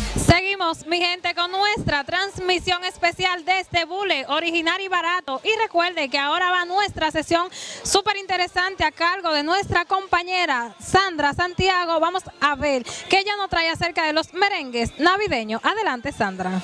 Seguimos, mi gente, con nuestra transmisión especial desde Bule, original y barato. Y recuerde que ahora va nuestra sesión súper interesante a cargo de nuestra compañera Sandra Santiago. Vamos a ver qué ella nos trae acerca de los merengues navideños. Adelante, Sandra.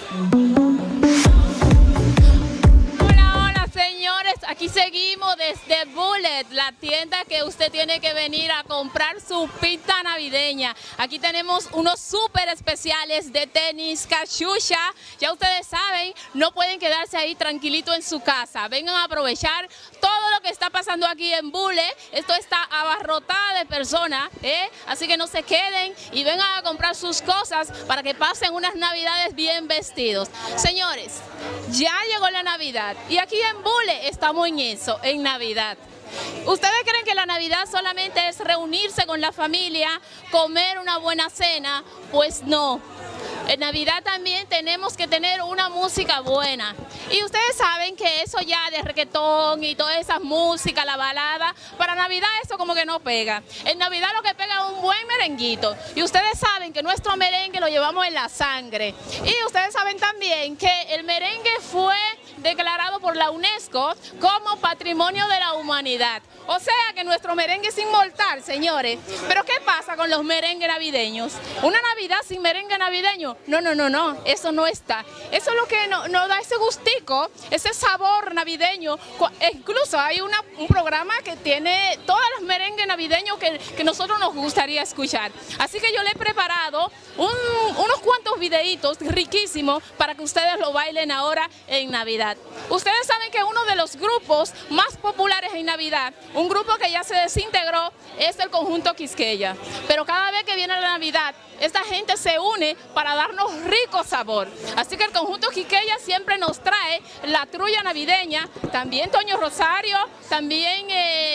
Señores, aquí seguimos desde Bullet, la tienda que usted tiene que venir a comprar su pita navideña. Aquí tenemos unos súper especiales de tenis, cachucha. Ya ustedes saben, no pueden quedarse ahí tranquilito en su casa. Vengan a aprovechar todo lo que está pasando aquí en Bullet. Esto está abarrotada de personas, así que no se queden y vengan a comprar sus cosas para que pasen unas navidades bien vestidos. Señores, ya llegó la Navidad y aquí en Bule estamos en eso, en Navidad. ¿Ustedes creen que la Navidad solamente es reunirse con la familia, comer una buena cena? Pues no. En Navidad también tenemos que tener una música buena. Y ustedes saben que eso ya de reggaetón y toda esa música, la balada, para Navidad eso como que no pega. En Navidad lo que pega es un buen merenguito. Y ustedes saben que nuestro merengue lo llevamos en la sangre. Y ustedes saben también que el merengue fue declarado por la UNESCO como Patrimonio de la Humanidad. O sea que nuestro merengue es inmortal, señores. Pero ¿qué pasa con los merengues navideños? ¿Una Navidad sin merengue navideño? No, eso no está. Eso es lo que nos da ese gustico, ese sabor navideño. Incluso hay un programa que tiene todos los merengues navideños que nosotros nos gustaría escuchar. Así que yo le he preparado unos cuantos videitos riquísimos para que ustedes lo bailen ahora en Navidad. Ustedes saben que uno de los grupos más populares en Navidad, un grupo que ya se desintegró, es el conjunto Quisqueya. Pero cada vez que viene la Navidad, esta gente se une para darnos rico sabor. Así que el conjunto Quisqueya siempre nos trae la trulla navideña, también Toño Rosario, también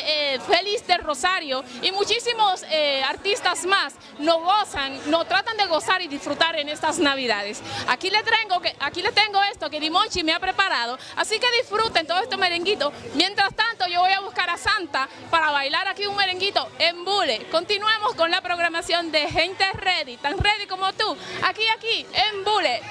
Félix del Rosario y muchísimos artistas más nos gozan, nos tratan de gozar y disfrutar en estas Navidades. Aquí les tengo esto que Dimonchi me ha preparado, así que disfruten todo este merenguito. Mientras tanto yo voy a buscar a Santa para bailar aquí un merenguito en Bule. Continuemos con la programación de Gente Ready, tan ready como tú, aquí en Bule.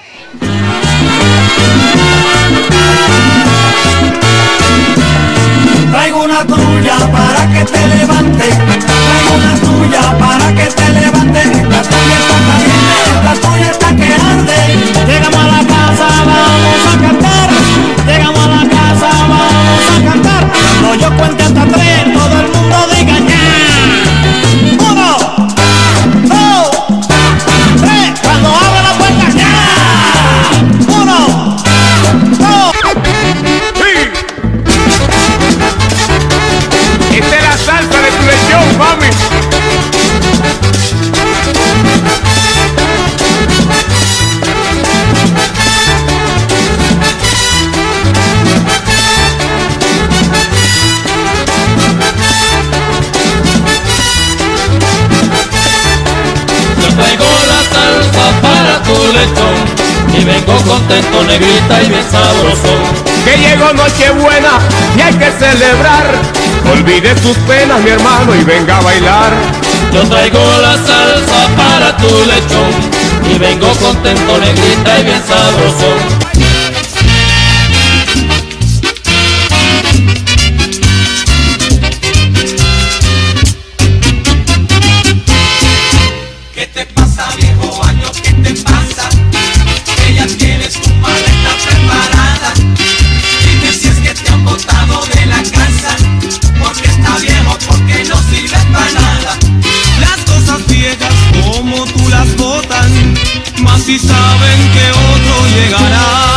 Traigo una trulla para que te levante, traigo una trulla para que te levante. La trulla está caliente, la trulla está que arde. Llegamos a la casa, vamos a cantar. Llegamos a la casa, vamos a cantar. Cuando yo cuente hasta 3, todo el mundo diga ya. 1, 2, 3. Cuando abra la puerta ya. 1, 2. Esta es la salsa de tu lechón, mami. Yo traigo la salsa para tu lechón y vengo contento, negrita y bien sabroso. Que llegó Nochebuena y hay que celebrar. Olvide sus penas, mi hermano, y venga a bailar. Yo traigo la salsa para tu lechón y vengo contento, negrita y bien sabroso. ¿Qué te pasa, viejo año? ¿Qué te pasa? Que ya tienes tu maleta preparada. Dime si es que te han botado de la casa, porque está viejo, porque no sirve para nada. Las cosas viejas como tú las botan, más si saben que otro llegará.